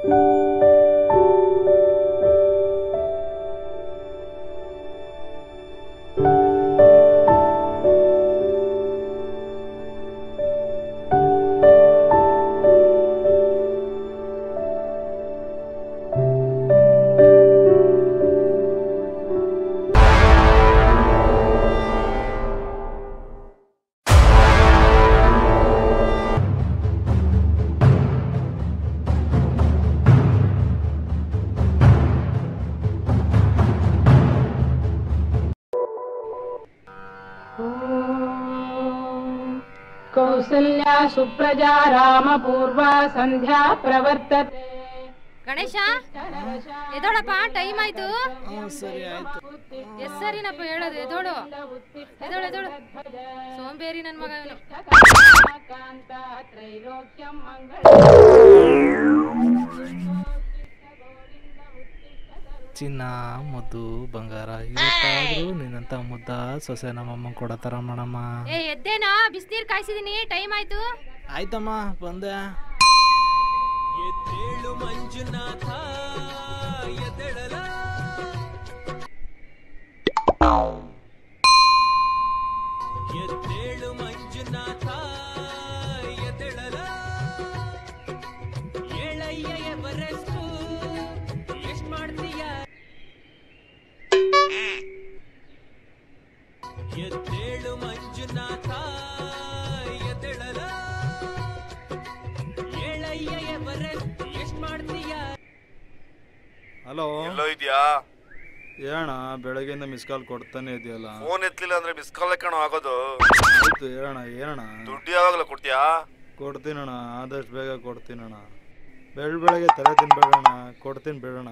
कौसल्या सुप्रजा रामपूर्वा संध्या प्रवर्तते। ಗಣೇಶ ಎದೋಳಪ್ಪ, ಟೈಮ್ ಆಯ್ತು. ಸರಿ ಆಯ್ತು. ಎಸ್ ಸರಿನಪ್ಪ ಹೇಳೋದು, ಎದೋಳು ಎದೋಳು ಎದೋಳು. ಸೋಂಬೇರಿ ನನ್ ಮಗ ಇವನು. ಚಿನ್ನ ಮುದ್ದು ಬಂಗಾರ ಇವತ್ತಾದ್ರೂ ನಿನ್ನಂತ ಮುದ್ದ ಸೊಸೆ ನಮ್ಮಮ್ಮ ಕೊಡತಾರ ಮಾಡಮ್ಮ. ಏ ಎದ್ದೇನಾ, ಬಿಸಿನೀರ್ ಕಾಯಿಸಿದೀನಿ, ಟೈಮ್ ಆಯ್ತು. ಆಯ್ತಮ್ಮ ಬಂದೆ. ಎದ್ದೇಳು ಮಂಜುನಾಥ ಎದ್ದೇಳಲ, ಎದ್ದೇಳು ಮಂಜುನಾಥ ಎದ್ದೇಳಲ, ಏಳಯ್ಯ ಎವರೆಸ್ಟು ಎಷ್ಟ್ ಮಾಡ್ತೀಯ, ಎದ್ದೇಳು ಮಂಜುನಾಥ ಎದ್ದೇಳಲ, ಏಳಯ್ಯ ಎವರೆಸ್ಟ್ ಎಷ್ಟ್ ಮಾಡ್ತೀಯ. ಹಲೋ, ಎಲ್ಲೋ ಇದೆಯಾ? ಹೇಳಣ್ಣ, ಬೆಳಗ್ಗೆಯಿಂದ ಮಿಸ್ ಕಾಲ್ ಕೊಡ್ತಾನೆ ಇದೆಯಲ್ಲ. ಫೋನ್ ಎತ್ತಲಿಲ್ಲ ಅಂದ್ರೆ ಮಿಸ್ ಕಾಲ್ ಕಣೋ ಆಗೋದು. ಆಯ್ತು ಹೇಳಣ್ಣ, ಏನಣ್ಣ? ದುಡ್ಡು ಯಾವಾಗಲ ಕೊಡ್ತೀಯಾ? ಕೊಡ್ತೀನಣ್ಣ, ಆದಷ್ಟು ಬೇಗ ಕೊಡ್ತೀನಣ್ಣ. ಬೆಳಗ್ಗೆ ತಲೆ ತಿನ್ಬೇಡಣ್ಣ, ಕೊಡ್ತೀನಿ ಬಿಡೋಣ.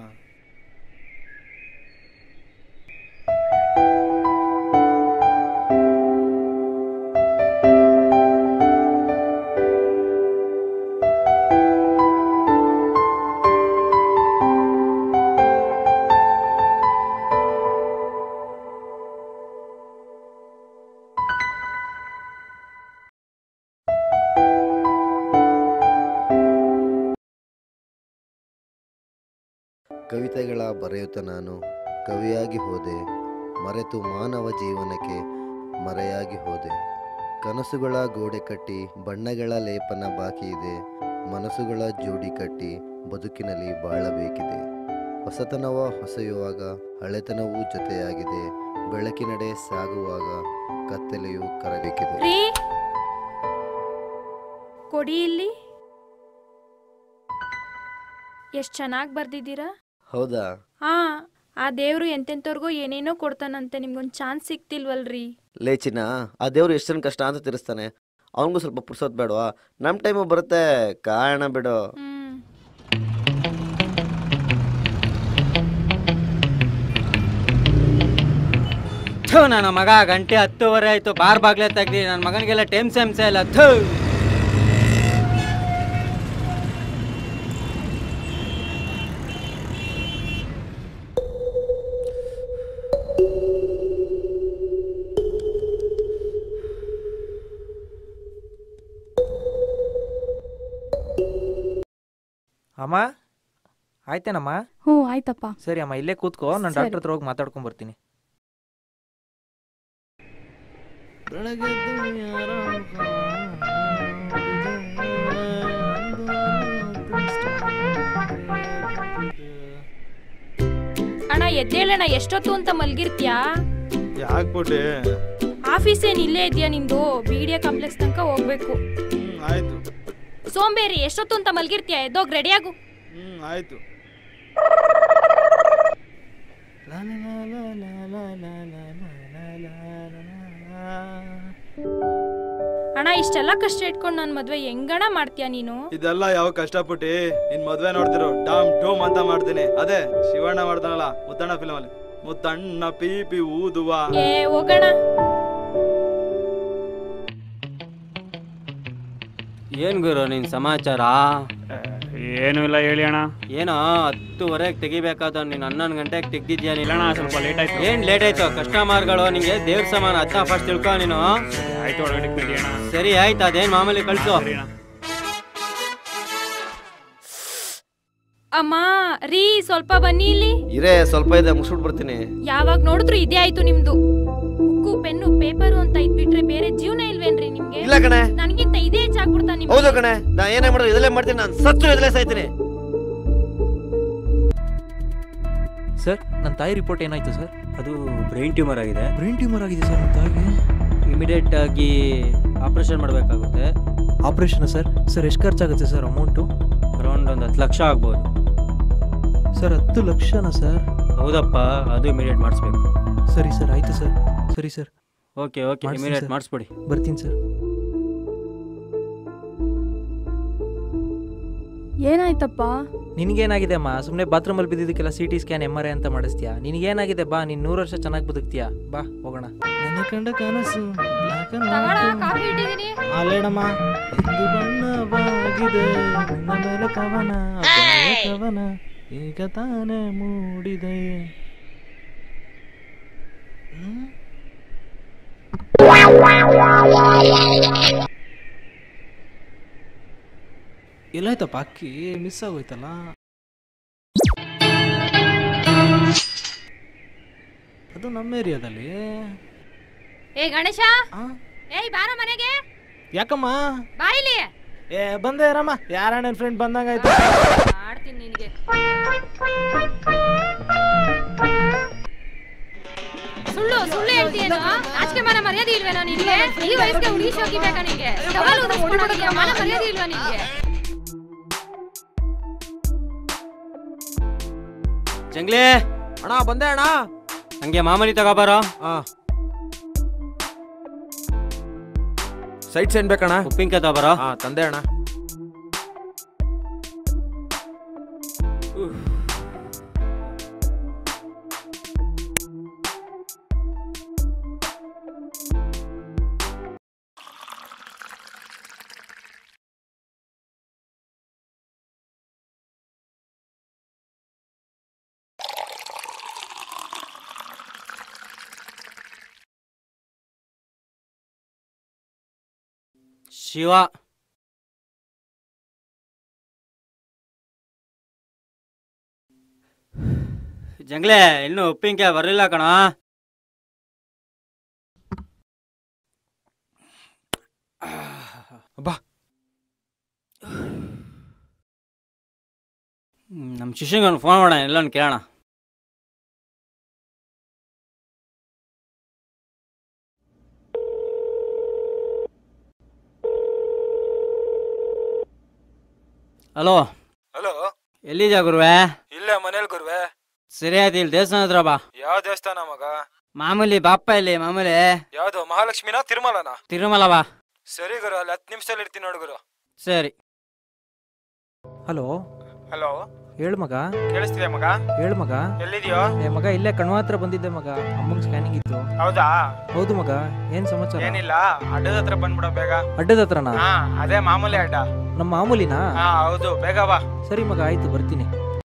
ಕವಿತೆಗಳ ಬರೆಯುತ್ತ ನಾನು ಕವಿಯಾಗಿ ಹೋದೆ, ಮರೆತು ಮಾನವ ಜೀವನಕ್ಕೆ ಮರೆಯಾಗಿ ಹೋದೆ. ಕನಸುಗಳ ಗೋಡೆ ಕಟ್ಟಿ ಬಣ್ಣಗಳ ಲೇಪನ ಬಾಕಿ ಇದೆ, ಮನಸ್ಸುಗಳ ಜೋಡಿ ಕಟ್ಟಿ ಬದುಕಿನಲ್ಲಿ ಬಾಳಬೇಕಿದೆ. ಹೊಸತನವ ಹೊಸೆಯುವಾಗ ಹಳೆತನವೂ ಜೊತೆಯಾಗಿದೆ, ಬೆಳಕಿನಡೆ ಸಾಗುವಾಗ ಕತ್ತಲೆಯೂ ಕರಬೇಕಿದೆ. ಕೊಡಿ ಇಲ್ಲಿ. ಎಷ್ಟು ಚೆನ್ನಾಗಿ ಬರ್ದಿದ್ದೀರಾ. ಹೌದಾ? ಹಾ, ಆ ದೇವ್ರು ಎಂತೆಂಥವ್ರಿಗೂ ಏನೇನೋ ಕೊಡ್ತಾನಂತೆ, ನಿಮ್ಗೊಂದು ಚಾನ್ಸ್ ಸಿಕ್ತಿಲ್ವಲ್ರಿ? ಲೇಚಿನ ಆ ದೇವ್ರು ಎಷ್ಟು ಕಷ್ಟ ಅಂತ ತಿರ್ಸ್ತಾನೆ, ಅವನಿಗೂ ಸ್ವಲ್ಪ ಪುರ್ಸೋತ್ ಬೇಡವಾ? ನಮ್ಮ ಟೈಮು ಬರುತ್ತೆ, ಕಾರಣ ಬಿಡು. ನನ್ನ ಮಗ ಗಂಟೆ 10:30 ಆಯ್ತು, ಬಾರ್ ಬಾಗ್ಲೆ ತೆಗ್ದಿ. ನನ್ನ ಮಗನಿಗೆಲ್ಲ ಟೈಮ್ ಸೆಮ್ಸೆ ಇಲ್ಲ. ಅಮ್ಮ ಆಯ್ತೇನಮ್ಮ? ಹ್ಞೂ ಆಯ್ತಪ್ಪ. ಸರಿ ಅಮ್ಮ, ಇಲ್ಲೇ ಕೂತ್ಕೋ, ನಾನು ಡಾಕ್ಟರ್ ಹತ್ರ ಹೋಗಿ ಮಾತಾಡ್ಕೊಂಡ್ ಬರ್ತೀನಿ. ಅಣ್ಣ ಎದ್ದೇಳಣ್ಣ, ಎಷ್ಟೊತ್ತು ಅಂತ ಮಲ್ಗಿರ್ತೀಯಾ? ಯಾಕ್ಬಿಟ್ಟೆ? ಆಫೀಸ್ ಏನ್ ಇಲ್ಲೇ ಇದೆಯಾ ನಿಂದು? BDA ಕಾಂಪ್ಲೆಕ್ಸ್ ತನಕ ಹೋಗ್ಬೇಕು. ಆಯ್ತು. ಸೋಂಬೇರಿ, ಎಷ್ಟೊತ್ತು ಅಂತ ಮಲ್ಗಿರ್ತೀಯಾ? ಎದ್ದೋಗ್ ರೆಡಿಯಾಗು. ಆಯ್ತು. ಅಣ್ಣ ಇಷ್ಟೆಲ್ಲ ಕಷ್ಟ ಇಟ್ಕೊಂಡು ನನ್ನ ಮದ್ವೆ ಹೆಂಗಣ ಮಾಡ್ತೀಯ ನೀನು? ಇದೆಲ್ಲ ಯಾವ ಕಷ್ಟಪಟ್ಟಿ ನಿನ್ ಮದ್ವೆ ನೋಡ್ತಿರೋ ಡಾಮ್ ಡೋಮ್ ಅಂತ ಮಾಡ್ತೀನಿ. ಅದೇ ಶಿವಣ್ಣ ಮಾಡ್ತಾನಲ್ಲ ಮುತ್ತಣ್ಣ ಫಿಲ್ಮ್ ಅಲ್ಲಿ, ಮುತ್ತಣ್ಣ ಪೀಪಿ ಊದುವ. ಏ ಹೋಗಣ. ಏನ್ ಗುರು ನಿನ್ ಸಮಾಚಾರ? ಏನು ಇಲ್ಲ ಹೇಳಿ ಅಣ್ಣ. ಏನೋ 10:30 ತೆಗಿಬೇಕಾದ ನೀನು 11 ಗಂಟೆಗೆ ತೆಗ್ದಿದ್ಯಾ? ಇಲ್ಲ ಸ್ವಲ್ಪ ಲೇಟ್ ಆಯ್ತು. ಏನ್ ಲೇಟ್ ಆಯ್ತು? ಕಸ್ಟಮರ್ಗಳು ನಿಂಗೆ ದೇವ್ರ ಸಮಾನ, ಅತ್ತ ಫಸ್ಟ್ ತಿಳ್ಕೊ ನೀನು. ಆಯ್ತು, ಒಳಗಡೆ ನಡಿ ಅಣ್ಣ. ಸರಿ ಆಯ್ತು, ಅದೇನ್ ಮಾಮೂಲಿ ಕಳ್ಸು. ಅಮ್ಮ ರೀ ಸ್ವಲ್ಪ ಬನ್ನಿ ಇಲ್ಲಿ. ಇರೇ ಸ್ವಲ್ಪ ಇದೆ, ಮುಗಿಸ್ಬಿಟ್ಟು ಬರ್ತೀನಿ. ಯಾವಾಗ ನೋಡಿದ್ರು ಇದೇ ಆಯ್ತು ನಿಮ್ದು. ಬುಕ್ಕು ಪೆನ್ನು ಪೇಪರು ಅಂತ ಇದ್ಬಿಟ್ರೆ ಬೇರೆ ಜೀವನ ಇಲ್ವೇನ್ರಿ ನಿಮ್ಗೆ? ಇಲ್ಲ ಕಣೆ, ನನಗಿಂತ ಇದೇ ಹೆಚ್ಚಾಗ್ಬಿಡ್ತಾ ನಿಮ್ಗೆ. ಹೌದು ಕಣೆ, ನಾ ಏನೇ ಮಾಡೋದು ಇದಲ್ಲೇ ಮಾಡ್ತೀನಿ. ನಾನು ಸತ್ತು ಇದಲ್ಲೇ ಸಾಯ್ತೀನಿ. ಸರ್ ನನ್ನ ತಾಯಿ ರಿಪೋರ್ಟ್ ಏನಾಯ್ತು ಸರ್? ಅದು ಬ್ರೈನ್ ಟ್ಯೂಮರ್ ಆಗಿದೆ. ಬ್ರೈನ್ ಟ್ಯೂಮರ್ ಆಗಿದೆ ಸರ್ ನನ್ನ ತಾಯಿಗೆ. ಇಮಿಡಿಯೇಟ್ ಆಗಿ ಆಪರೇಷನ್ ಮಾಡಬೇಕಾಗುತ್ತೆ. Operation sir? ಸರ್ ಎಷ್ಟು ಖರ್ಚಾಗುತ್ತೆ ಸರ್ ಅಮೌಂಟು? ಅರೌಂಡ್ ಒಂದು 10 ಲಕ್ಷ ಆಗ್ಬೋದು. ಸರ್ 10 ಲಕ್ಷನಾ ಸರ್? ಹೌದಪ್ಪ, ಅದು ಇಮಿಡಿಯೇಟ್ ಮಾಡಿಸ್ಬೇಕು. ಸರಿ ಸರ್, ಆಯಿತು ಸರ್. ಸರಿ ಸರ್, ಓಕೆ ಓಕೆ, ಇಮಿಡಿಯೇಟ್ ಮಾಡಿಸ್ಬಿಡಿ. ಬರ್ತೀನಿ ಸರ್. ಏನಾಯ್ತಪ್ಪ? ನಿನಗೇನಾಗಿದೆ ಅಮ್ಮ? ಸುಮ್ಮನೆ ಬಾತ್ರೂಮಲ್ಲಿ ಬಿದ್ದಿದ್ದಕ್ಕೆಲ್ಲ CT ಸ್ಕ್ಯಾನ್ MRI ಅಂತ ಮಾಡಿಸ್ತೀಯಾ? ನಿನಗೇನಾಗಿದೆ? ಬಾ, ನೀನು 100 ವರ್ಷ ಚೆನ್ನಾಗಿ ಬದುಕ್ತೀಯಾ. ಬಾ ಹೋಗೋಣ. ನನ್ನ ಕಂಡ ಕನಸು ಕಾಫಿ ಇಟ್ಟಿದ್ದೀನಿ. ಅಲ್ಲೇಡಮ್ಮ, ಇದು ಬಣ್ಣವಾಗಿದೆ ನನ್ನ ಮೇಲೆ ಕವನ, ಕವನ ಈಗ ತಾನೇ ಮೂಡಿದೆ. ಎಲ್ಲಾಯ್ತಪ್ಪ ಅಕ್ಕಿ? ಮಿಸ್ ಆಗೋಯ್ತಲ್ಲ. ಅದು ನಮ್ಮ ಏರಿಯಾದಲ್ಲಿ. ಏ ಗಣೇಶ, ಏಯ್ ಬಾರ ಮನೆಗೆ. ಯಾಕಮ್ಮ? ಬಾ ಇಲ್ಲಿ. ಏ ಬಂದೆ ರಮ್ಮ, ಯಾರ ನನ್ನ ಫ್ರೆಂಡ್ ಬಂದಂಗಾಯ್ತು. ಮಾಡ್ತೀನಿ ನಿನಗೆ. ಸುಳ್ಳು ಸುಳ್ಳು ಹೇಳ್ತೀಯೇನೋ? ಆಚೆ ಮನ ಮರ್ಯಾದೆ ಇಲ್ವೇನೋ ನಿನಗೆ? ಈ ವಯಸ್ಸಿಗೆ ಹುಡುಗಿ ಶೋಕಿ ಬೇಕಾ ನಿನಗೆ? ಟವಲ್ ಉದಿಸ್ಕೊಂಡೋಗಿದ್ಯಾ? ಮನ ಮರ್ಯಾದೆ ಇಲ್ವಾ ನಿನಗೆ? ಜಂಗ್ಲಿ ಅಣ್ಣ ಬಂದೆ ಅಣ್ಣ. ಹಂಗೆ ಮಾಮೂಲಿ ತಗೋಬಾರೋ. ಸೈಡ್ಸ್ ಏನ್ ಬೇಕಣ್ಣ? ಉಪ್ಪಿನಕಾಯಿ ತಗೋಬಾರೋ. ತಂದೆ ಅಣ್ಣ. ಶಿವ, ಜಂಗ್ಲೆ ಇನ್ನು ಉಪ್ಪಿನಕಾಯಿ ಬರಲಿಲ್ಲ ಕಣ. ಬಾ, ನಮ್ಮ ಶಿಷ್ಯಂಗೆ ಒಂದು ಫೋನ್ ಮಾಡೋಣ, ಎಲ್ಲೊಂದು ಕೇಳೋಣ. ಹಲೋ ಹಲೋ, ಎಲ್ಲಿದ್ಯಾ ಗುರುವೆ? ಇಲ್ಲೇ ಮನೇಲಿ ಗುರುವೆ. ಸರಿ ಆಯ್ತು, ಇಲ್ಲಿ ದೇವಸ್ಥಾನ ಹತ್ರ ಬಾ. ಯಾವ ದೇವಸ್ಥಾನ ಮಗ? ಮಾಮೂಲಿ ಬಾಪ್ಪ, ಇಲ್ಲಿ ಮಾಮೂಲಿ. ಯಾವ್ದು, ಮಹಾಲಕ್ಷ್ಮಿನಾ ತಿರುಮಲನಾ? ತಿರುಮಲ ಬಾ. ಸರಿ ಗುರು, ಅಲ್ಲಿ 10 ನಿಮಿಷದಲ್ಲಿ ಇರ್ತೀನಿ ನೋಡು ಗುರು. ಸರಿ. ಹಲೋ ಹಲೋ, ಹೇಳು ಮಗ. ಕೇಳಿಸ್ತಿದೆ ಮಗ? ಹೇಳು ಮಗ. ಎಲ್ಲಿದ್ಯೋ? ಏ ಮಗ, ಇಲ್ಲೇ ಕಣ್ವ ಹತ್ರ ಬಂದಿದ್ದೆ ಮಗ, ಅಮ್ಮಂಗೆ ಸ್ಕ್ಯಾನಿಂಗ್ ಇತ್ತು. ಹೌದಾ? ಹೌದು ಮಗ, ಏನ್ ಸಮಾಚಾರ? ಏನಿಲ್ಲ, ಅಡ್ಡದ ಹತ್ರ ಬಂದ್ಬಿಡ ಬೇಗ. ಅಡ್ಡದ ಹತ್ರನಾ? ಹಾ, ಅದೇ ಮಾಮೂಲಿ ಅಡ್ಡ. ನಮ್ಮ ಮಾಮೂಲಿನಾ? ಹಾ ಹೌದು, ಬೇಗ ಬಾ. ಸರಿ ಮಗ, ಆಯ್ತು, ಬರ್ತೀನಿ.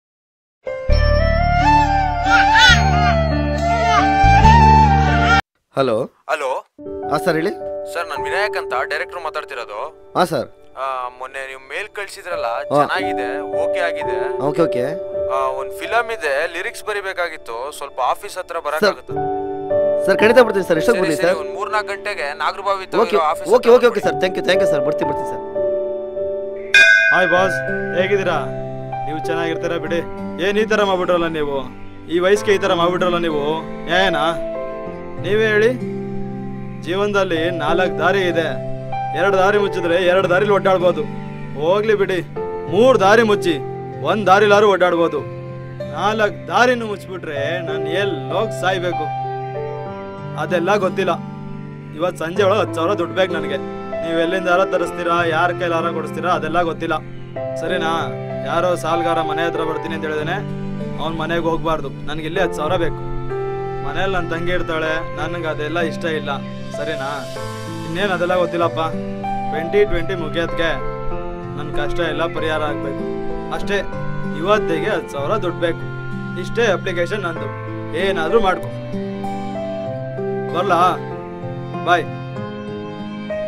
ಹಲೋ. ಹಲೋ. ಸರ್ ಹೇಳಿ. ಸರ್, ನಾನು ವಿನಾಯಕ್ ಅಂತ ಡೈರೆಕ್ಟರ್ ಮಾತಾಡ್ತಿರೋದು. ಸರ್. ಮೊನ್ನೆ ನೀವು ಮೇಲ್ ಕಳ್ಸಿದ್ರಲ್ಲ, ಚೆನ್ನಾಗಿದೆ, ಓಕೆ ಆಗಿದೆ. Okay okay. ಒಂದ್ ಫಿಲಮ್ ಇದೆ, ಲಿರಿಕ್ಸ್ ಬರಿಬೇಕಾಗಿತ್ತು. ಸ್ವಲ್ಪ ಆಫೀಸ್ ಹತ್ರ ಬರಕಾಗುತ್ತಾ? ಸರ್ ಖಂಡಿತ ಬರ್ತೀನಿ ಸರ್. ಎಷ್ಟೊತ್ತು ಬರ್ಲಿ ಸರ್? ಒಂದ್ 3-4 ಗಂಟೆಗೆ Nagarabhavi office. Okay okay okay sir, thank you sir. ಬರ್ತೀನಿ ಸರ್. ಹಾಯ್ ಬಾಸ್, ಹೇಗಿದ್ದೀರಾ? ನೀವು ಚೆನ್ನಾಗಿರ್ತೀರಾ ಬಿಡಿ. ಏನ್ ಈ ತರ ಮಾಡ್ಬಿಟ್ರಲ್ಲ ನೀವು? ಈ ವಯಸ್ಸಿಗೆ ಈ ತರ ಮಾಡ್ಬಿಟ್ರಲ್ಲ ನೀವು? ಏನ ನೀವೇ ಹೇಳಿ. ಜೀವನದಲ್ಲಿ 4 ದಾರಿ ಇದೆ. 2 ದಾರಿ ಮುಚ್ಚಿದ್ರೆ 2 ದಾರಿಲಿ ಒಡ್ಡಾಡ್ಬೋದು. ಹೋಗ್ಲಿ ಬಿಡಿ, 3 ದಾರಿ ಮುಚ್ಚಿ 1 ದಾರಿಲಾರು ಒಡ್ಡಾಡ್ಬೋದು. 4 ದಾರಿನೂ ಮುಚ್ಚಿಬಿಟ್ರೆ ನಾನು ಎಲ್ಲೋಗಿ ಸಾಯ್ಬೇಕು. ಅದೆಲ್ಲ ಗೊತ್ತಿಲ್ಲ. ಇವತ್ತು ಸಂಜೆ ಒಳಗೆ 10,000 ದುಡ್ಡು ಬೇಕು ನನಗೆ. ನೀವು ಎಲ್ಲಿಂದ ತರಿಸ್ತೀರಾ, ಯಾರ ಕೈಲಾರ ಕೊಡಿಸ್ತೀರಾ, ಅದೆಲ್ಲ ಗೊತ್ತಿಲ್ಲ. ಸರಿನಾ? ಯಾರೋ ಸಾಲ್ಗಾರ ಮನೆ ಹತ್ರ ಬರ್ತೀನಿ ಅಂತ ಹೇಳಿದೇನೆ, ಅವ್ನ ಮನೆಗೆ ಹೋಗ್ಬಾರ್ದು. ನನಗೆ ಇಲ್ಲಿ 10,000 ಬೇಕು. ಮನೇಲಿ ನನ್ನ ತಂಗಿ ಇರ್ತಾಳೆ, ನನಗೆ ಅದೆಲ್ಲ ಇಷ್ಟ ಇಲ್ಲ. ಸರಿನಾ? ಇನ್ನೇನು ಅದೆಲ್ಲ ಗೊತ್ತಿಲ್ಲಪ್ಪ. 2020 ಮುಗಿಯೋದಕ್ಕೆ ನನ್ನ ಕಷ್ಟ ಎಲ್ಲ ಪರಿಹಾರ ಆಗಬೇಕು ಅಷ್ಟೇ. ಇವತ್ತಿಗೆ 10,000 ದುಡ್ಡು ಬೇಕು. ಇಷ್ಟೇ ಅಪ್ಲಿಕೇಶನ್ ನಂದು. ಏನಾದರೂ ಮಾಡ್ಕೊ. ಬರ್ಲಾ? ಬಾಯ್.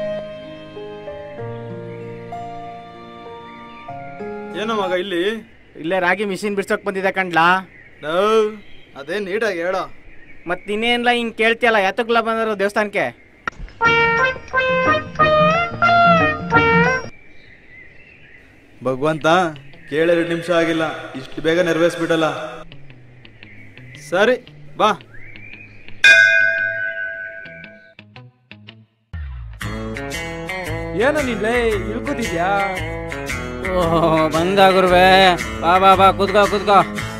ಏನೋ ಮಗ ಇಲ್ಲಿ ಇಲ್ಲೇ ರಾಗಿ ಮಿಷಿನ್ ಬಿಡ್ಸೋಕ್ ಬಂದಿದ್ದೆ ಕಣ್ಲಾ. ಅದೇ ನೀಟಾಗಿ ಹೇಳೋ. ಮತ್ ಇನ್ನೇನ್ಲ ಹಿಂಗ್ ಕೇಳ್ತಿಯಲ್ಲ, ಎತ್ತಕ್ಲ ಬಂದರು ದೇವಸ್ಥಾನಕ್ಕೆ? ಭಗವಂತ ಕೇಳಿ 2 ನಿಮಿಷ ಆಗಿಲ್ಲ, ಇಷ್ಟು ಬೇಗ ನೆರವೇರಿಸ್ಬಿಡಲ್ಲ. ಸರಿ ಬಾ. ಏನೋ ನಿನ್ಲೆ ಇಳ್ಕೋತಿದ್ಯಾ? ಓಹೋ ಬಂದ ಗುರುವೆ, ಬಾ ಬಾ ಬಾ ಕೂತ್ಕೋ ಕೂತ್ಕೋ.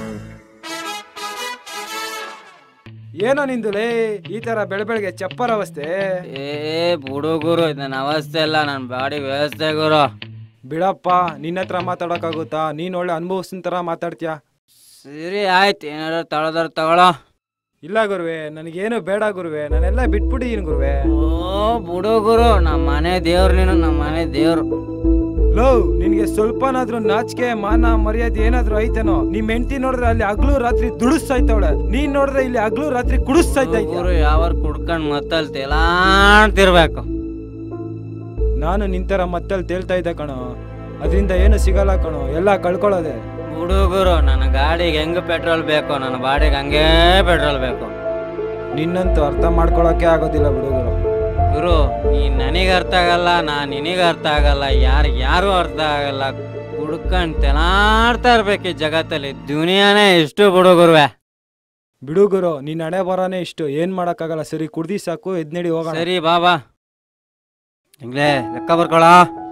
ಏನೋ ನಿಂದುಲೇ ಈ ತರ ಬೆಳಬೆಳಗ್ಗೆ ಚಪ್ಪರ ಅವಸ್ಥೆ? ಬಿಡು ಗುರು, ನನ್ನ ಅವಸ್ಥೆ ಅಲ್ಲ, ನನ್ನ ಬಾಡಿ ವ್ಯವಸ್ಥೆ ಗುರು. ಬಿಡಪ್ಪ, ನಿನ್ನ ಹತ್ರ ಮಾತಾಡೋಕ್ಕಾಗುತ್ತಾ? ನೀನ್ ಒಳ್ಳೆ ಅನುಭವಿಸಿದ ತರ ಮಾತಾಡ್ತೀಯ. ಸರಿ ಆಯ್ತು, ಏನಾದ್ರು ತಗೊಳೋದಾರ ತಗೊಳ್ಳೋ. ಇಲ್ಲ ಗುರುವೆ, ನನಗೇನು ಬೇಡ ಗುರುವೆ, ನಾನೆಲ್ಲ ಬಿಟ್ಬಿಟ್ಟಿದ್ದೀನಿ ಗುರುವೆ. ಓ ಬಿಡು ಗುರು, ನಮ್ಮ ಮನೆ ದೇವ್ರು ನೀನು, ನಮ್ಮ ಮನೆ ದೇವ್ರು. ಲೋ, ನಿನ್ಗೆ ಸ್ವಲ್ಪನಾದ್ರೂ ನಾಚಿಕೆ ಮಾನ ಮರ್ಯಾದೆ ಏನಾದ್ರೂ ಐತೇನೋ? ನಿಮ್ ಹೆಂಡತಿ ನೋಡಿದ್ರೆ ಅಲ್ಲಿ ಹಗ್ಲು ರಾತ್ರಿ ದುಡಿಸ್ತಾಯ್ತವಳೆ, ನೀನ್ ನೋಡಿದ್ರೆ ಇಲ್ಲಿ ಹಗ್ಲು ರಾತ್ರಿ ಕುಡಿಸ್ತಾಯ್ತ. ಯಾವಾರ ಕುಡ್ಕೊಂಡ್ ಮತ್ತಲ್ಲಿ ತೇಲಾಡ್ತಿರ್ಬೇಕು. ನಾನು ನಿಂತರ ಮತ್ತಲ್ಲಿ ತೇಲ್ತಾ ಇದ್ದೆ ಕಣೋ, ಅದರಿಂದ ಏನು ಸಿಗಲ್ಲ ಕಣೋ, ಎಲ್ಲ ಕಳ್ಕೊಳ್ಳೋದೆ. ಹುಡುಗರು, ನನ್ನ ಗಾಡಿಗೆ ಹೆಂಗ್ ಪೆಟ್ರೋಲ್ ಬೇಕು, ನನ್ನ ಬಾಡಿಗೆ ಹಂಗೇ ಪೆಟ್ರೋಲ್ ಬೇಕು. ನಿನ್ನಂತೂ ಅರ್ಥ ಮಾಡ್ಕೊಳಕ್ಕೆ ಆಗೋದಿಲ್ಲ ಹುಡುಗರು. ಗುರು, ನೀನ್ ನನಗೆ ಅರ್ಥ ಆಗಲ್ಲ, ನಾನ್ ನಿನಗೆ ಅರ್ಥ ಆಗಲ್ಲ, ಯಾರು ಅರ್ಥ ಆಗಲ್ಲ. ಹುಡ್ಕೊಂಡ್ ತೆಲಾಡ್ತಾ ಇರ್ಬೇಕು ಈ ಜಗತ್ತಲ್ಲಿ, ದುನಿಯಾನೇ ಇಷ್ಟು ಹುಡುಗರುವೆ. ಬಿಡುಗರು, ನಿನ್ನ ಹಣೆ ಬರೋನೇ ಇಷ್ಟು, ಏನ್ ಮಾಡಕ್ಕಾಗಲ್ಲ. ಸರಿ ಕುಡ್ದಿ ಸಾಕು, ಎದ್ನಡಿ ಹೋಗೋಣ. ಸರಿ ಬಾಬಾ, ಹೆಂಗ್ಲೇ ಲೆಕ್ಕ ಬರ್ಕೊಳ.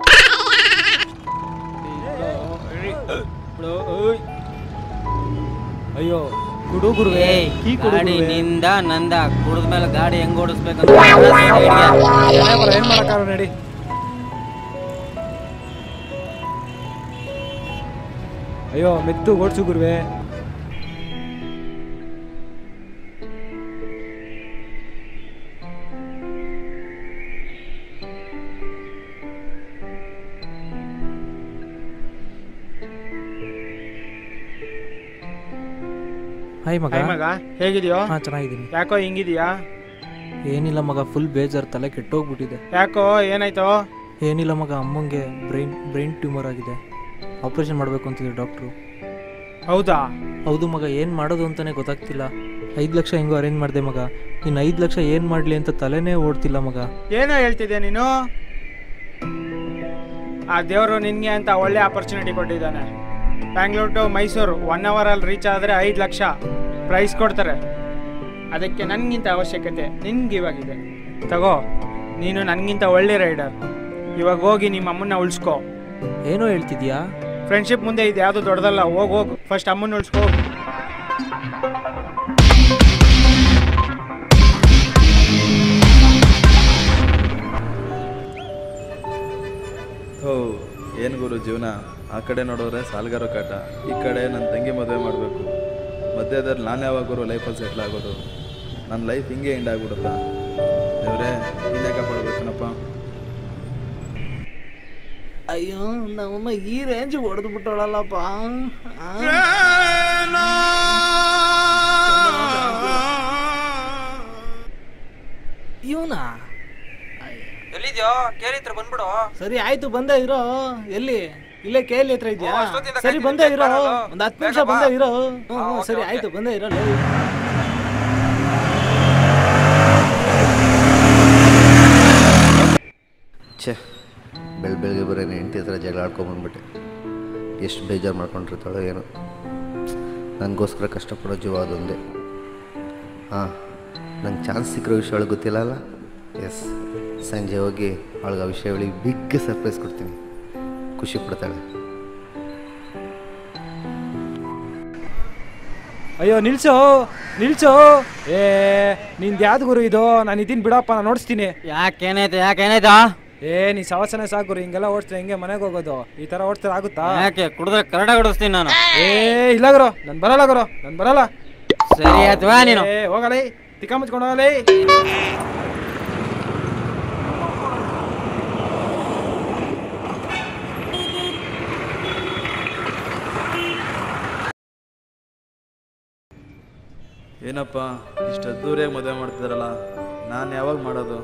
ಅಯ್ಯೋ ಹುಡುಗರುವೆ, ಗಾಡಿ ನಿಂದ ನಂದ, ಕುಡಿದ್ಮೇಲೆ ಗಾಡಿ ಹೆಂಗ್ ಓಡಿಸ್ಬೇಕಂತ ಏನ್ ಮಾಡಕ್ಕಾಗ ನಡಿ. ಅಯ್ಯೋ ಮೆತ್ತು ಓಡ್ಸು ಗುರುವೆ. ಹಾಯ್ ಮಗ. ಮಗ ಹೇಗಿದ್ಯೋ? ಹಾ ಚೆನ್ನಾಗಿದ್ದೀನಿ. ಯಾಕೋ ಹಿಂಗಿದ್ಯಾ? ಏನಿಲ್ಲ ಮಗ, ಫುಲ್ ಬೇಜಾರು, ತಲೆ ಕೆಟ್ಟೋಗ್ಬಿಟ್ಟಿದೆ. ಯಾಕೋ ಏನಾಯ್ತೋ? ಏನಿಲ್ಲ ಮಗ, ಅಮ್ಮಂಗೆ ಬ್ರೈನ್ ಟ್ಯೂಮರ್ ಆಗಿದೆ, ಆಪರೇಷನ್ ಮಾಡಬೇಕು ಅಂತಿದ್ರು ಡಾಕ್ಟ್ರು. ಹೌದಾ? ಹೌದು ಮಗ, ಏನು ಮಾಡೋದು ಅಂತಾನೆ ಗೊತ್ತಾಗ್ತಿಲ್ಲ. 5 ಲಕ್ಷ ಹೆಂಗೋ ಅರೇಂಜ್ ಮಾಡಿದೆ ಮಗ, ಇನ್ನು 5 ಲಕ್ಷ ಏನು ಮಾಡಲಿ ಅಂತ ತಲೆನೇ ಓಡ್ತಿಲ್ಲ ಮಗ. ಏನೋ ಹೇಳ್ತಿದ್ಯಾ ನೀನು? ಆ ದೇವರು ನಿನ್ಗೆ ಅಂತ ಒಳ್ಳೆ ಆಪರ್ಚುನಿಟಿ ಕೊಟ್ಟಿದ್ದಾನೆ. ಬ್ಯಾಂಗ್ಳೂರ್ ಟು ಮೈಸೂರು 1 ಅವರಲ್ಲಿ ರೀಚ್ ಆದರೆ 5 ಲಕ್ಷ ಪ್ರೈಸ್ ಕೊಡ್ತಾರೆ. ಅದಕ್ಕೆ ನನಗಿಂತ ಅವಶ್ಯಕತೆ ನಿನ್ಗೆ ಇವಾಗಿದೆ. ತಗೋ, ನೀನು ನನಗಿಂತ ಒಳ್ಳೆ ರೈಡರ್. ಇವಾಗ ಹೋಗಿ ನಿಮ್ಮ ಅಮ್ಮನ್ನ ಉಳಿಸ್ಕೋ. ಏನೋ ಹೇಳ್ತಿದ್ಯಾ? ಫ್ರೆಂಡ್ಶಿಪ್ ಮುಂದೆ ಇದು ಯಾವುದು ದೊಡ್ಡದಲ್ಲ. ಹೋಗು ಫಸ್ಟ್ ಅಮ್ಮನ್ನ ಉಳಿಸ್ಕೋ. ಏನು ಗುರು ಜೀವನ, ಆ ಕಡೆ ನೋಡೋರೆ ಸಾಲ್ಗಾರೋ ಕಾಟ, ಈ ಕಡೆ ನನ್ನ ತಂಗಿ ಮದುವೆ ಮಾಡಬೇಕು. ಮಧ್ಯದಲ್ಲಿ ನಾನು ಯಾವಾಗ ಗುರು ಲೈಫಲ್ಲಿ ಸೆಟ್ಲ್ ಆಗೋದು? ನನ್ನ ಲೈಫ್ ಹಿಂಗೆ ಎಂಡ್ ಆಗ್ಬಿಡುತ್ತಾ? ದೇವ್ರೇ, ಇನ್ನೇ ಕಾಪಾಡ್ಬೇಕನಪ್ಪ. ಅಯ್ಯೋ ನಮ್ಮಮ್ಮ ಈ ರೇಂಜ್ ಹೊಡೆದು ಬಿಟ್ಟೋಳಲ್ಲಪ್ಪ. ಇವನಾ? ಎಲ್ಲಿದ್ಯೋ? ಕೇಳಿ ಹತ್ರ ಬಂದ್ಬಿಡು. ಸರಿ ಆಯ್ತು, ಬಂದೇ ಇರೋ. ಎಲ್ಲಿ? ಇಲ್ಲೇ ಕೇಳಿ ಹತ್ರ ಇದೆಯಾ? ಸರಿ ಬಂದೇ ಇರೋ, ಒಂದು 10 ನಿಮಿಷ ಬಂದೇ ಇರೋ. ಸರಿ ಆಯ್ತು, ಬಂದೇ ಇರೋ. ಛೇ, ಬೆಳಗ್ಗೆ ಬರೀ ಹೆಂಡತಿ ಹತ್ರ ಜಗಳ ಆಡ್ಕೊಂಬಂದ್ಬಿಟ್ಟೆ. ಎಷ್ಟು ಬೇಜಾರು ಮಾಡ್ಕೊಂಡಿರ್ತಾಳೋ ಏನೋ. ನನಗೋಸ್ಕರ ಕಷ್ಟಪಡೋ ಜೀವ ಅದೊಂದೇ. ಹಾಂ, ನಂಗೆ ಚಾನ್ಸ್ ಸಿಕ್ಕಿರೋ ವಿಷಯ ಅವಳಿಗೆ ಗೊತ್ತಿಲ್ಲ ಅಲ್ಲ. ಎಸ್, ಸಂಜೆ ಹೋಗಿ ಅವಳಿಗೆ ಆ ವಿಷಯ ಅವಳಿಗೆ ಬಿಗ್ ಸರ್ಪ್ರೈಸ್ ಕೊಡ್ತೀನಿ. ಖುಷಿ ಪಡ್ತಾಳೆ. ಅಯ್ಯೋ ನಿಲ್ಸೋ ನಿಲ್ಸೋ. ನಿಂದು ಯಾವ್ದು ಗುರು ಇದು? ನಾನು ಇದೀನಿ ಬಿಡಪ್ಪ, ನಾನು ಓಡಿಸ್ತೀನಿ. ಯಾಕೇನಾಯ್ತಾ? ನೀ ಸವಸನೆ ಸಾಕು ಗುರು, ಹಿಂಗೆಲ್ಲ ಓಡಿಸ್ತಾರೆ ಹೆಂಗೆ ಮನೆಗೆ ಹೋಗೋದು? ಈ ತರ ಓಡಿಸ್ತಾರೆ ಆಗುತ್ತಾ? ಯಾಕೆ ಕುಡಿದ್ರೆ ಕರೆಕ್ಟಾಗಿ ಓಡಿಸ್ತೀನಿ ನಾನು. ಇಲ್ಲ ಗುರು, ನಾನು ಬರಲ್ಲ ಗುರು, ನಾನು ಬರಲ್ಲ. ಸರಿ ಆಯ್ತು, ನೀನು ಹೋಗಲೇ, ತಿಕ್ಕ ಮುಚ್ಕೊಂಡು ಹೋಗಲೇ. ಏನಪ್ಪ ಇಷ್ಟು ಅದ್ದೂರಿಯಾಗಿ ಮದುವೆ ಮಾಡ್ತಿದಾರಲ್ಲ, ನಾನು ಯಾವಾಗ ಮಾಡೋದು?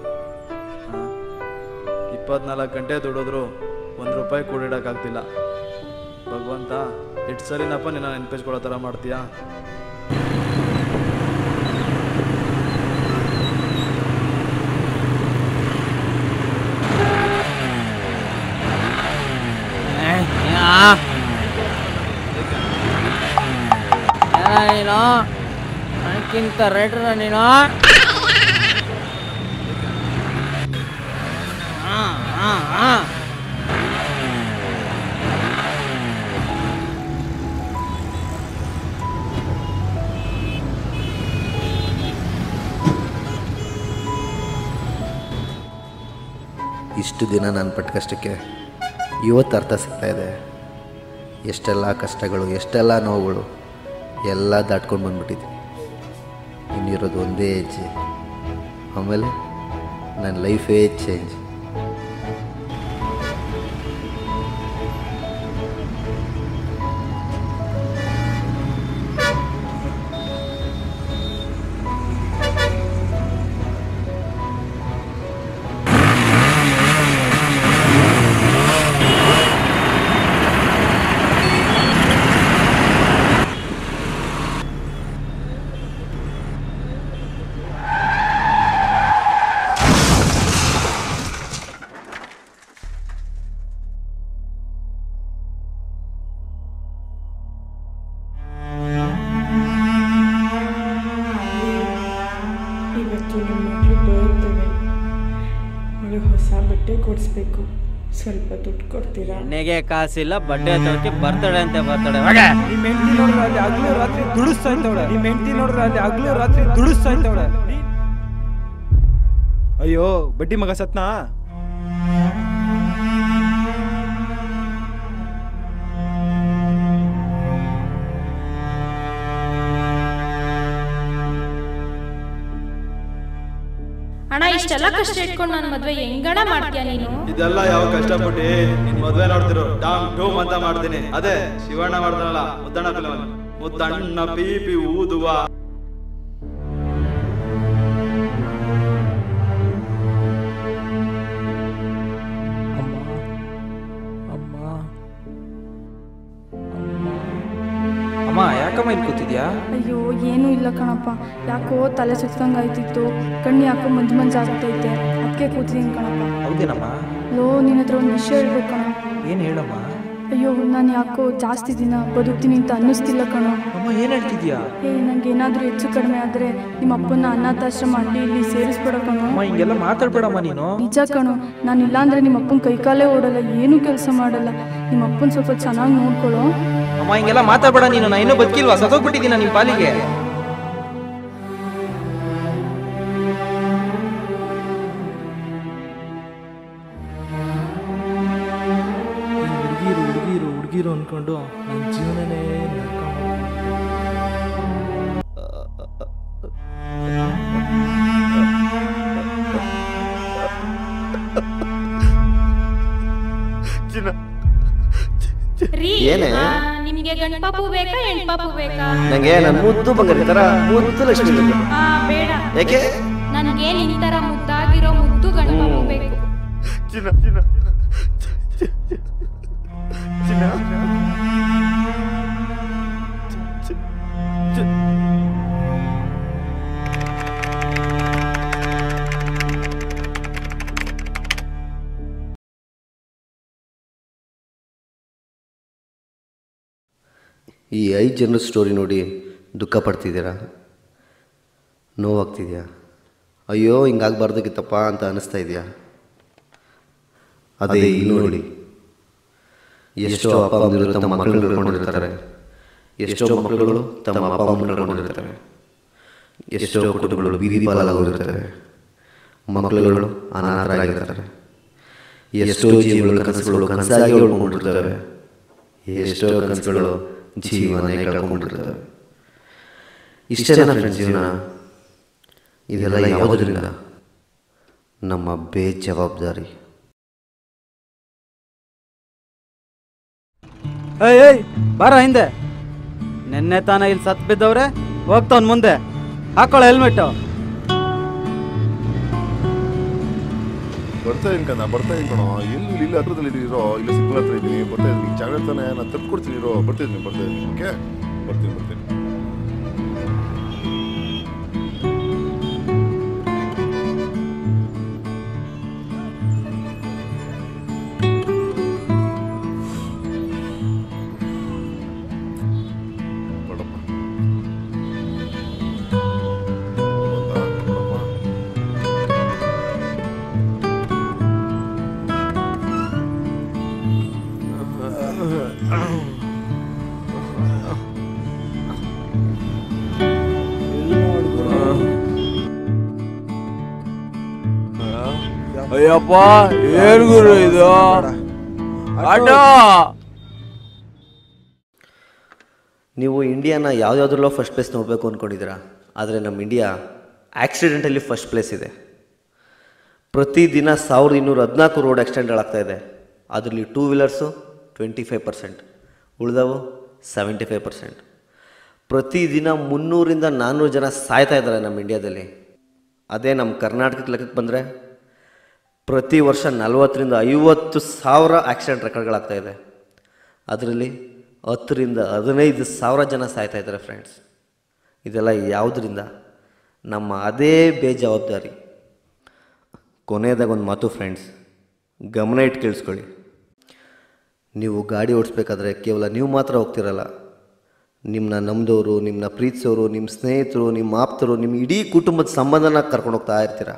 24 ಗಂಟೆ ದುಡಿದ್ರು 1 ರೂಪಾಯಿ ಕೂಡಿಡೋಕ್ಕಾಗ್ತಿಲ್ಲ. ಭಗವಂತ ಎಷ್ಟು ಸರಿನಪ್ಪ ನಿನ್ನ ನೆನಪಿಸ್ಕೊಳ್ಳೋ ಥರ ಮಾಡ್ತೀಯಾ? ನೀನು ನನಗಿಂತ ರೈಟ್ರ ನೀನು. ಇಷ್ಟು ದಿನ ನಾನು ಪಟ್ಟ ಕಷ್ಟಕ್ಕೆ ಇವತ್ತು ಅರ್ಥ ಸಿಗ್ತಾ ಇದೆ. ಎಷ್ಟೆಲ್ಲ ಕಷ್ಟಗಳು, ಎಷ್ಟೆಲ್ಲ ನೋವುಗಳು ಎಲ್ಲ ದಾಟ್ಕೊಂಡು ಬಂದ್ಬಿಟ್ಟಿದ್ದೀನಿ. ಇನ್ನಿರೋದು ಒಂದೇ ಹೆಜ್ಜೆ, ಆಮೇಲೆ ನನ್ನ ಲೈಫೇ ಚೇಂಜ್. ಕೊಡಿಸ್ಬೇಕು, ಸ್ವಲ್ಪ ದುಡ್ಡು ಕೊಡ್ತೀರಾ? ಎಣ್ಣೆಗೆ ಕಾಸಿಲ್ಲ, ಬಟ್ಟೆ ತೋಕೆ ಬರ್ತಡೆ ಅಂತ ಬರ್ತಡೆ. ನಿಮ್ಮ ಹೆಂಡತಿ ನೋಡಿದ್ರೆ ಅಲ್ಲಿ ಹಗಲು ರಾತ್ರಿ ದುಡಿಸ್ತಾ ಇದ್ದವಳೆ. ನಿಮ್ಮ ಹೆಂಡತಿ ನೋಡಿದ್ರೆ ಅಲ್ಲಿ ಹಗಲು ರಾತ್ರಿ ದುಡಿಸ್ತಾ ಇದ್ದವಳೆ. ಅಯ್ಯೋ ಬಡ್ಡಿ ಮಗ ಸತ್ನಾ? ಅಣ್ಣ ಇಷ್ಟೆಲ್ಲ ಕಷ್ಟ ಇಟ್ಕೊಂಡು ನನ್ನ ಮದ್ವೆ ಹೆಂಗಣ ಮಾಡ್ತೀಯ ನೀನು? ಇದೆಲ್ಲ ಯಾವ ಕಷ್ಟಪಟ್ಟು ನಿನ್ ಮದ್ವೆ ನೋಡ್ತಿರೋ ಡಾಮ್ ಡೂಮ್ ಅಂತ ಮಾಡ್ತೀನಿ. ಅದೇ ಶಿವಣ್ಣ ಮಾಡ್ತಾನಲ್ಲ ಮುದ್ದಣ್ಣ ಫಿಲಮ್, ಮುದ್ದಣ್ಣ ಪೀಪಿ ಊದುವ. ಅಮ್ಮ ಯಾಕಮ್ಮ ಇಲ್ಲಿ ಕೂತಿದ್ಯಾ? ಅಯ್ಯೋ ಏನೂ ಇಲ್ಲ ಕಣಪ್ಪ, ಯಾಕೋ ತಲೆ ಸುತ್ತಂಗಾಯ್ತಿತ್ತು, ಕಣ್ಣು ಯಾಕೋ ಮಂಜಾಗ್ತೈತೆ, ಅದಕ್ಕೆ ಕೂತಿದ್ದೀನಿ ಕಣಪ್ಪ. ಹೌದೇನಮ್ಮ? ಲೋ ನಿನ್ನ ಹತ್ರ ಒಂದು ವಿಷಯ ಹೇಳ್ಬೇಕು ಕಣ. ಏನು ಹೇಳಮ್ಮ? ಅಯ್ಯೋ ನಾನು ಯಾಕೋ ಜಾಸ್ತಿ ದಿನ ಬದುಕ್ತೀನಿ ಅಂತ ಅನ್ನಿಸ್ತಿಲ್ಲ ಕಣೋ. ಅಮ್ಮ ಏನು ಹೇಳ್ತಿದ್ಯಾ? ನಂಗೆ ಏನಾದರೂ ಹೆಚ್ಚು ಕಡಿಮೆ ಆದರೆ ನಿಮ್ಮ ಅಪ್ಪನ ಅನಾಥಾಶ್ರಮ ಅಲ್ಲಿ ಇಲ್ಲಿ ಸೇರಿಸ್ಬಿಡೋ ಕಣೋ. ಅಮ್ಮ ಹಿಂಗೆಲ್ಲ ಮಾತಾಡ್ಬೇಡಮ್ಮ ನೀನು. ನಿಜ ಕಣೋ, ನಾನು ಇಲ್ಲಾಂದ್ರೆ ನಿಮ್ಮ ಅಪ್ಪನ ಕೈಕಾಲೇ ಓಡಲ್ಲ, ಏನೂ ಕೆಲಸ ಮಾಡಲ್ಲ. ನಿಮ್ಮ ಅಪ್ಪನ ಸ್ವಲ್ಪ ಚೆನ್ನಾಗಿ ನೋಡ್ಕೊಳ್ಳೋ. ಅಮ್ಮ ಹಿಂಗೆಲ್ಲ ಮಾತಾಡ್ಬೇಡ ನೀನು, ನಾ ಇನ್ನೂ ಬದುಕಿಲ್ವಾ, ಸತ್ತೋಗ್ಬಿಟ್ಟಿದ್ದೀನ ನಿಮ್ಮ ಪಾಲಿಗೆ. ಹುಡುಗಿರು ಅನ್ಕೊಂಡು ನನ್ನ ಜೀವನನೇ ನಿಮಗೆ ಗಂಡ್ಪಾಪು ಬೇಕಾ ಹೆಣ್ಪಾಪು ಬೇಕಾ? ನಂಗೆ ನನ್ನ ಮುದ್ದು ಬಂಗಾರ ತರ ಮುದ್ದು ಲಕ್ಷ್ಮಿ ಬೇಕು. ಬೇಡ. ಯಾಕೆ? ನನಗೆ ನಿನ್ ತರ ಮುದ್ದಾಗಿರೋ ಮುದ್ದು ಗಂಡ್ಪಾಪು ಬೇಕು. ಈ 5 ಜನರ ಸ್ಟೋರಿ ನೋಡಿ ದುಃಖ ಪಡ್ತಿದ್ದೀರಾ? ನೋವಾಗ್ತಿದೆಯಾ? ಅಯ್ಯೋ ಹಿಂಗಾಗಬಾರ್ದಾಗಿತ್ತಪ್ಪ ಅಂತ ಅನ್ನಿಸ್ತಾ ಇದೆಯಾ? ಅದೇ ಇಲ್ಲಿ ನೋಡಿ, ಎಷ್ಟೋ ಅಪ್ಪ ಅಮ್ಮಂದಿರು ತಮ್ಮ ಮಕ್ಕಳನ್ನು ಕಳ್ಕೊಂಡಿರ್ತಾರೆ, ಎಷ್ಟೋ ಮಕ್ಕಳುಗಳು ತಮ್ಮ ಅಪ್ಪ ಅಮ್ಮನ ಕಳ್ಕೊಂಡಿರ್ತಾರೆ, ಎಷ್ಟೋ ಕುಟುಂಬಗಳು ಬೀದಿ ಪಾಲಾಗೋಗಿರ್ತವೆ, ಮಕ್ಕಳುಗಳು ಅನಾಥರಾಗಿರ್ತಾರೆ, ಎಷ್ಟೋ ಜೀವಗಳ ಕನಸುಗಳು ಕನಸಾಗಿ ಉಳ್ಕೊಂಡಿರ್ತವೆ, ಎಷ್ಟೋ ಕನಸುಗಳು ಜೀವನ ಕಳ್ಕೊಂಡಿರ್ತವೆ. ಇಷ್ಟೇನ ಫ್ರೆಂಡ್ಸ್ ಜೀವನ? ಇದೆಲ್ಲ ಯಾವುದರಿಂದ? ನಮ್ಮ ಬೇಜವಾಬ್ದಾರಿ. ಏಯ್ ಬಾರ ಹಿಂದೆ. ನೆನ್ನೆ ತಾನ ಇಲ್ಲಿ ಸತ್ ಬಿದ್ದವ್ರೆ, ಹೋಗ್ತಾವ್ ಮುಂದೆ. ಹಾಕೊಳ್ಳ ಹೆಲ್ಮೆಟ್. ಬರ್ತಾ ಇನ್ ಕಣ, ಬರ್ತಾ ಇನ್ ಕಣ. ಎಲ್ಲಿ ಇಲ್ಲಿ ಹತ್ರದಲ್ಲಿ ಇರೋ ಇಲ್ಲ ಸಿಗ್ನಲ್ ಹತ್ರ ಇದ್ದೀನಿ, ಬರ್ತಾ ಇದ್ದೀನಿ. ಚಾಕ್ಲೇಟ್ ತಾನೆ ನಾನು ತಂದು ಕೊಡ್ತೀನಿ ಇರೋ, ಬರ್ತಿದ್ದೀನಿ ಓಕೆ ಬರ್ತೀನಿ. ಅಯ್ಯಪ್ಪ ಏನ್ ಗುರು ಇದು ಆಟೋ. ನೀವು ಇಂಡಿಯಾನ ಯಾವುದ್ಯಾವ್ದ್ರಲ್ಲೋ ಫಸ್ಟ್ ಪ್ಲೇಸ್ ನೋಡಬೇಕು ಅಂದ್ಕೊಂಡಿದ್ದೀರಾ, ಆದರೆ ನಮ್ಮ ಇಂಡಿಯಾ ಆಕ್ಸಿಡೆಂಟಲ್ಲಿ ಫಸ್ಟ್ ಪ್ಲೇಸ್ ಇದೆ. ಪ್ರತಿದಿನ 1214 ರೋಡ್ ಆಕ್ಸಿಡೆಂಟ್ಗಳಾಗ್ತಾಯಿದೆ. ಅದರಲ್ಲಿ 2 ವೀಲರ್ಸು 25%, ಉಳಿದವು 75%. ಪ್ರತಿದಿನ 300ರಿಂದ 400 ಜನ ಸಾಯ್ತಾ ಇದ್ದಾರೆ ನಮ್ಮ ಇಂಡಿಯಾದಲ್ಲಿ. ಅದೇ ನಮ್ಮ ಕರ್ನಾಟಕಕ್ಕೆ ಲೆಕ್ಕಕ್ಕೆ ಬಂದರೆ ಪ್ರತಿ ವರ್ಷ 40ರಿಂದ 50 ಸಾವಿರ ಆಕ್ಸಿಡೆಂಟ್ ರೆಕಾರ್ಡ್ಗಳಾಗ್ತಾಯಿದೆ. ಅದರಲ್ಲಿ 10ರಿಂದ 15 ಸಾವಿರ ಜನ ಸಾಯ್ತಾ ಇದ್ದಾರೆ ಫ್ರೆಂಡ್ಸ್. ಇದೆಲ್ಲ ಯಾವುದರಿಂದ? ನಮ್ಮ ಅದೇ ಬೇಜವಾಬ್ದಾರಿ. ಕೊನೆಯದಾಗ ಒಂದು ಮಾತು ಫ್ರೆಂಡ್ಸ್, ಗಮನ ಇಟ್ಟು ಕೇಳಿಸ್ಕೊಳ್ಳಿ. ನೀವು ಗಾಡಿ ಓಡಿಸ್ಬೇಕಾದ್ರೆ ಕೇವಲ ನೀವು ಮಾತ್ರ ಹೋಗ್ತಿರಲ್ಲ, ನಿಮ್ಮನ್ನ ನಂಬಿದವರು, ನಿಮ್ಮನ್ನ ಪ್ರೀತಿಸೋರು, ನಿಮ್ಮ ಸ್ನೇಹಿತರು, ನಿಮ್ಮ ಆಪ್ತರು, ನಿಮ್ಮ ಇಡೀ ಕುಟುಂಬದ ಸಂಬಂಧನ ಕರ್ಕೊಂಡು ಹೋಗ್ತಾ ಇರ್ತೀರ.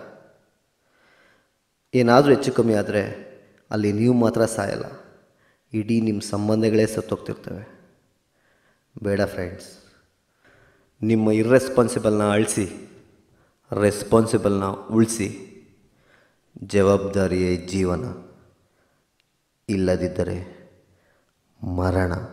ಏನಾದರೂ ಹೆಚ್ಚು ಕಮ್ಮಿ ಆದರೆ ಅಲ್ಲಿ ನೀವು ಮಾತ್ರ ಸಾಯಲ್ಲ, ಇಡೀ ನಿಮ್ಮ ಸಂಬಂಧಗಳೇ ಸತ್ತೋಗ್ತಿರ್ತವೆ. ಬೇಡ ಫ್ರೆಂಡ್ಸ್, ನಿಮ್ಮ ಇರ್ರೆಸ್ಪಾನ್ಸಿಬಲ್ನ ಅಳಿಸಿ, ರೆಸ್ಪಾನ್ಸಿಬಲ್ನ ಉಳಿಸಿ. ಜವಾಬ್ದಾರಿಯೇ ಜೀವನ, ಇಲ್ಲದಿದ್ದರೆ ಮರಣ.